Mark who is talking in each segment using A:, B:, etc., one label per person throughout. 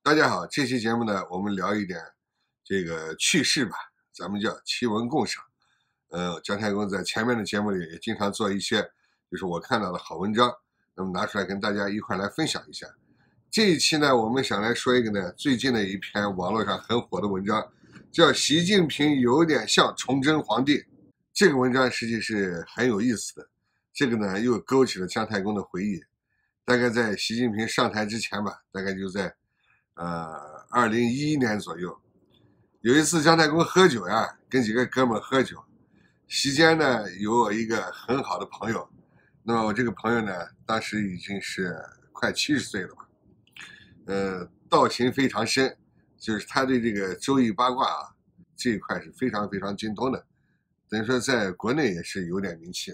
A: 大家好，这期节目呢，我们聊一点这个趣事吧，咱们叫奇闻共赏。姜太公在前面的节目里也经常做一些，就是我看到的好文章，那么拿出来跟大家一块来分享一下。这一期呢，我们想来说一个呢，最近的一篇网络上很火的文章，叫习近平有点像崇祯皇帝。这个文章实际是很有意思的，这个呢又勾起了姜太公的回忆。大概在习近平上台之前吧，大概就在2011年左右，有一次姜太公喝酒呀，跟几个哥们喝酒，席间呢有我一个很好的朋友，那么我这个朋友呢，当时已经是快70岁了吧，道情非常深，就是他对这个周易八卦啊这一块是非常非常精通的，等于说在国内也是有点名气。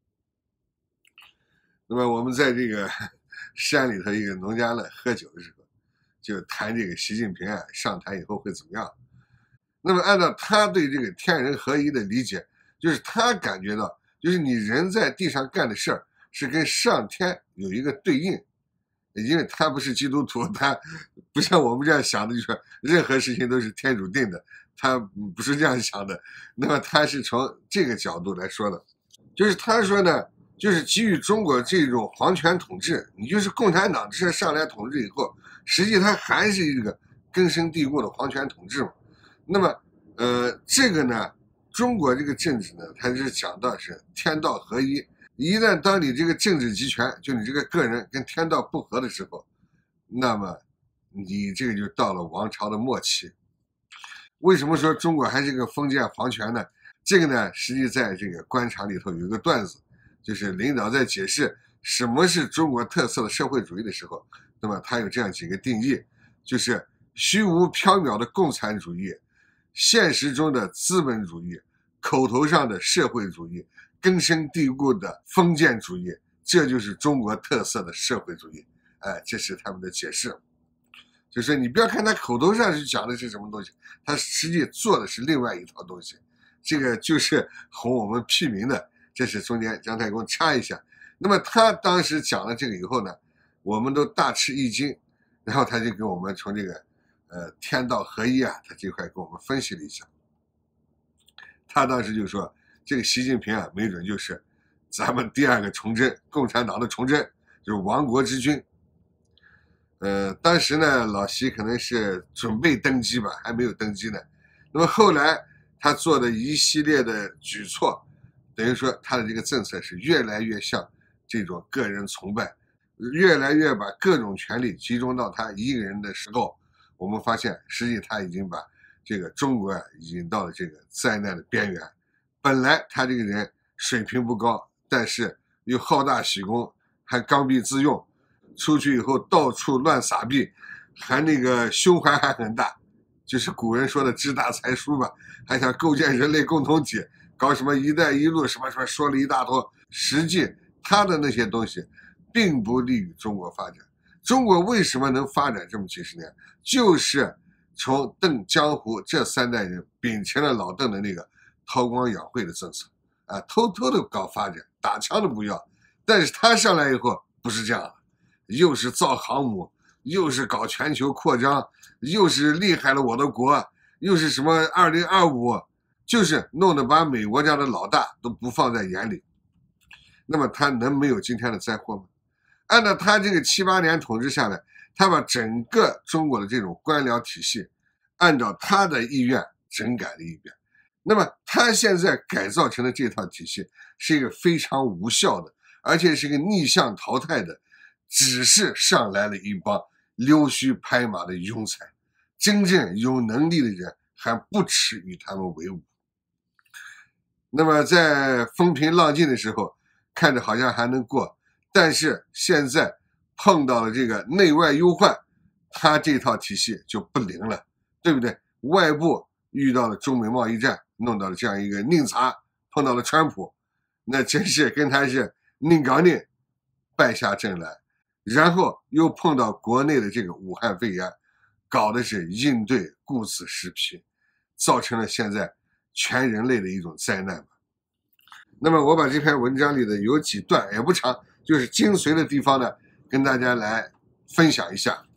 A: 那么我们在这个山里头一个农家乐喝酒的时候，就谈这个习近平啊上台以后会怎么样。那么按照他对这个天人合一的理解，就是他感觉到，就是你人在地上干的事儿是跟上天有一个对应，因为他不是基督徒，他不像我们这样想的，就是任何事情都是天主定的，他不是这样想的。那么他是从这个角度来说的，就是他说呢，就是基于中国这种皇权统治，你就是共产党这上来统治以后，实际它还是一个根深蒂固的皇权统治嘛。那么，这个呢，中国这个政治呢，它是讲到是天道合一。一旦当你这个政治集权，就你这个个人跟天道不合的时候，那么你这个就到了王朝的末期。为什么说中国还是个封建皇权呢？这个呢，实际在这个官场里头有一个段子，就是领导在解释什么是中国特色的社会主义的时候，那么他有这样几个定义，就是虚无缥缈的共产主义，现实中的资本主义，口头上的社会主义，根深蒂固的封建主义，这就是中国特色的社会主义。这是他们的解释。就是你不要看他口头上是讲的是什么东西，他实际做的是另外一套东西。这个就是哄我们屁民的，这是中间姜太公插一下。那么他当时讲了这个以后呢，我们都大吃一惊，然后他就给我们从这个天道合一啊，他这块给我们分析了一下。他当时就说，这个习近平啊，没准就是咱们第二个崇祯，共产党的崇祯，就是亡国之君。当时呢，老习可能是准备登基吧，还没有登基呢。那么后来他做的一系列的举措，等于说他的这个政策是越来越像这种个人崇拜，越来越把各种权力集中到他一个人的时候，我们发现实际他已经把这个中国引到了这个灾难的边缘。本来他这个人水平不高，但是又好大喜功，还刚愎自用，出去以后到处乱撒币，还那个胸怀还很大，就是古人说的志大才疏吧，还想构建人类共同体，搞什么一带一路什么什么，说了一大坨。实际他的那些东西并不利于中国发展。中国为什么能发展这么几十年，就是从邓江湖这3代人秉承了老邓的那个韬光养晦的政策偷偷的搞发展，打枪都不要。但是他上来以后不是这样的，又是造航母，又是搞全球扩张，又是厉害了我的国，又是什么2025，就是弄得把美国这样的老大都不放在眼里。那么他能没有今天的灾祸吗？按照他这个7、8年统治下来，他把整个中国的这种官僚体系按照他的意愿整改了一遍。那么他现在改造成的这套体系是一个非常无效的，而且是一个逆向淘汰的，只是上来了一帮溜须拍马的庸才，真正有能力的人还不耻与他们为伍。那么在风平浪静的时候，看着好像还能过，但是现在碰到了这个内外忧患，他这套体系就不灵了，对不对？外部遇到了中美贸易战，弄到了这样一个宁查，碰到了川普，那真是跟他是宁搞宁，败下阵来。然后又碰到国内的这个武汉肺炎，搞的是应对顾此失彼，造成了现在全人类的一种灾难吧。那么我把这篇文章里的有几段也不长，就是精髓的地方呢，跟大家来分享一下。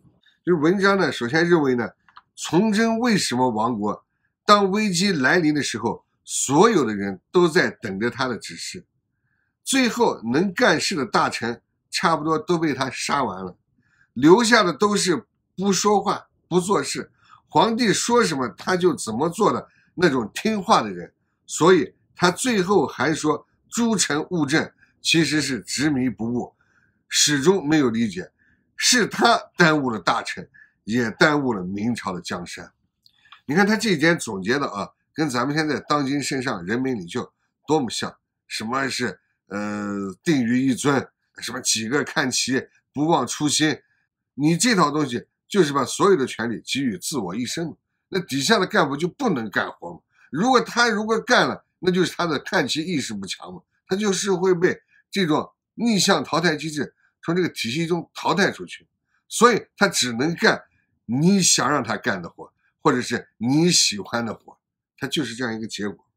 A: 就是文章呢，首先认为呢，崇祯为什么亡国？当危机来临的时候，所有的人都在等着他的指示，最后能干事的大臣差不多都被他杀完了，留下的都是不说话、不做事，皇帝说什么他就怎么做的那种听话的人。所以他最后还说诸臣误政，其实是执迷不悟，始终没有理解，是他耽误了大臣，也耽误了明朝的江山。你看他这一点总结的啊，跟咱们现在当今圣上人民领袖多么像，什么是定于一尊，什么几个看齐，不忘初心，你这套东西就是把所有的权利给予自我一身，那底下的干部就不能干活吗？如果干了，那就是他的看齐意识不强嘛，他就是会被这种逆向淘汰机制从这个体系中淘汰出去，所以他只能干你想让他干的活，或者是你喜欢的活，它就是这样一个结果。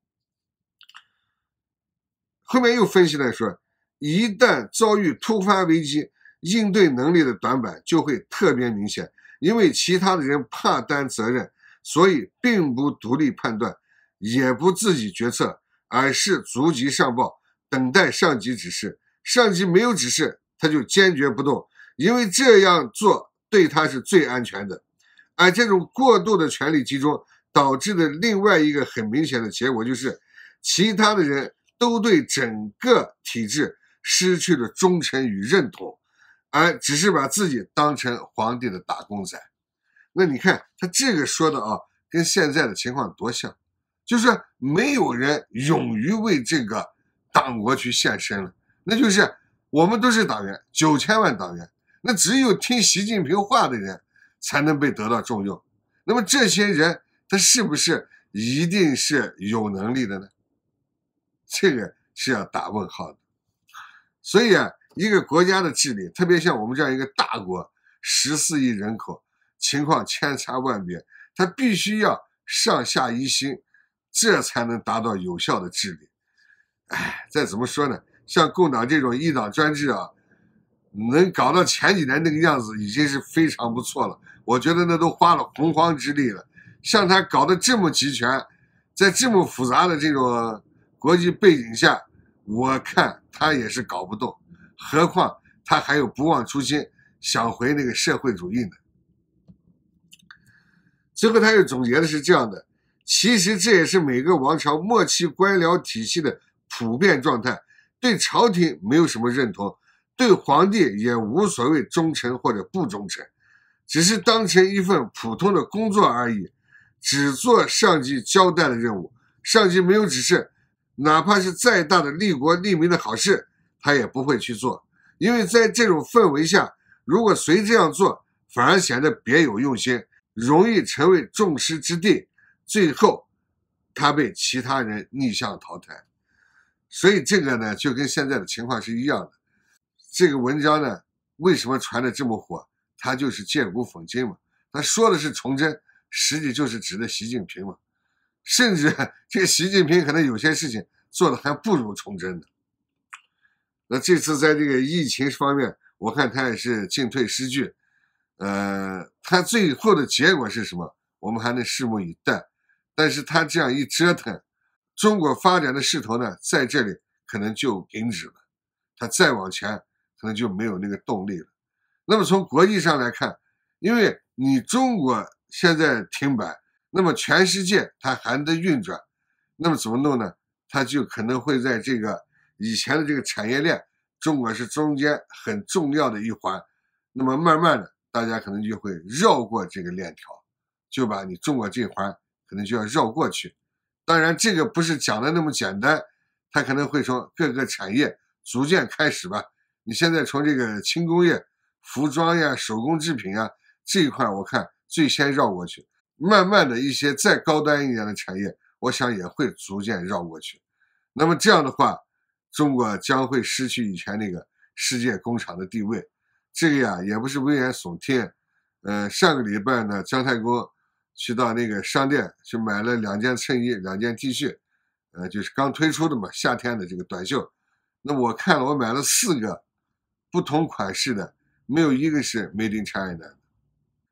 A: 后面又分析来说，一旦遭遇突发危机，应对能力的短板就会特别明显，因为其他的人怕担责任，所以并不独立判断，也不自己决策，而是逐级上报，等待上级指示。上级没有指示，他就坚决不动，因为这样做对他是最安全的。而这种过度的权力集中导致的另外一个很明显的结果就是，其他的人都对整个体制失去了忠诚与认同，而只是把自己当成皇帝的打工仔。那你看他这个说的啊，跟现在的情况多像，就是没有人勇于为这个党国去献身了，那就是我们都是党员，9000万党员，那只有听习近平话的人才能被得到重用。那么这些人他是不是一定是有能力的呢？这个是要打问号的。所以啊，一个国家的治理，特别像我们这样一个大国，14亿人口，情况千差万别，它必须要上下一心，这才能达到有效的治理。再怎么说呢，像共党这种一党专制啊，能搞到前几年那个样子已经是非常不错了，我觉得那都花了洪荒之力了。像他搞得这么集权，在这么复杂的这种国际背景下，我看他也是搞不动，何况他还有不忘初心，想回那个社会主义呢。最后他又总结的是这样的，其实这也是每个王朝末期官僚体系的普遍状态，对朝廷没有什么认同，对皇帝也无所谓忠诚或者不忠诚，只是当成一份普通的工作而已，只做上级交代的任务，上级没有指示，哪怕是再大的利国利民的好事，他也不会去做，因为在这种氛围下，如果随这样做，反而显得别有用心，容易成为众矢之的，最后他被其他人逆向淘汰。所以这个呢，就跟现在的情况是一样的。这个文章呢，为什么传得这么火？他就是借古讽今嘛。他说的是崇祯，实际就是指的习近平嘛。甚至这个习近平可能有些事情做的还不如崇祯呢。那这次在这个疫情方面，我看他也是进退失据。他最后的结果是什么？我们还能拭目以待。但是他这样一折腾，中国发展的势头呢，在这里可能就停止了，他再往前可能就没有那个动力了。那么从国际上来看，因为你中国现在停摆，那么全世界它还得运转，那么怎么弄呢？它就可能会在这个以前的这个产业链，中国是中间很重要的一环，那么慢慢的大家可能就会绕过这个链条，就把你中国这环可能就要绕过去。当然这个不是讲的那么简单，它可能会从各个产业逐渐开始吧。你现在从这个轻工业、服装呀、手工制品啊这一块，我看最先绕过去，慢慢的一些再高端一点的产业，我想也会逐渐绕过去。那么这样的话，中国将会失去以前那个世界工厂的地位。这个呀也不是危言耸听。上个礼拜呢，姜太公去到那个商店去买了2件衬衣、2件 T 恤，就是刚推出的嘛，夏天的这个短袖。那我看了，我买了4个不同款式的，没有一个是 Made in China 的。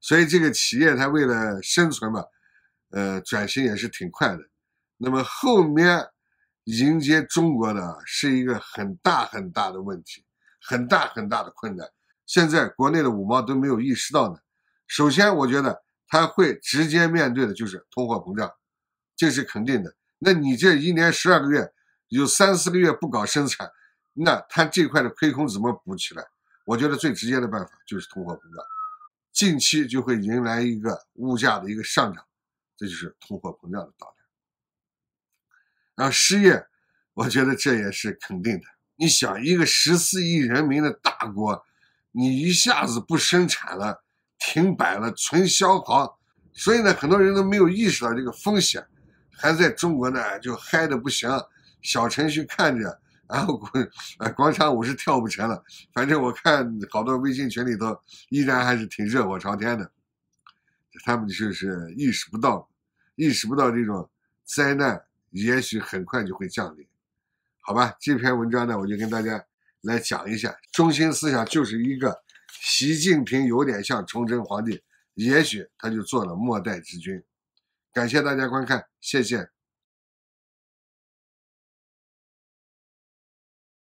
A: 所以这个企业它为了生存嘛，转型也是挺快的。那么后面迎接中国的是一个很大很大的问题，很大很大的困难。现在国内的五毛都没有意识到呢。首先，我觉得他会直接面对的就是通货膨胀，这是肯定的。那你这1年12个月，有3、4个月不搞生产，那他这块的亏空怎么补起来？我觉得最直接的办法就是通货膨胀，近期就会迎来一个物价的一个上涨，这就是通货膨胀的到来。然后失业，我觉得这也是肯定的。你想，一个14亿人民的大国，你一下子不生产了，停摆了，纯消耗，所以呢，很多人都没有意识到这个风险，还在中国呢就嗨的不行，小程序看着，然后广场舞是跳不成了。反正我看好多微信群里头依然还是挺热火朝天的，他们就是意识不到这种灾难也许很快就会降临。好吧，这篇文章呢，我就跟大家来讲一下，中心思想就是一个习近平有点像崇祯皇帝，也许他就做了末代之君。感谢大家观看，谢谢。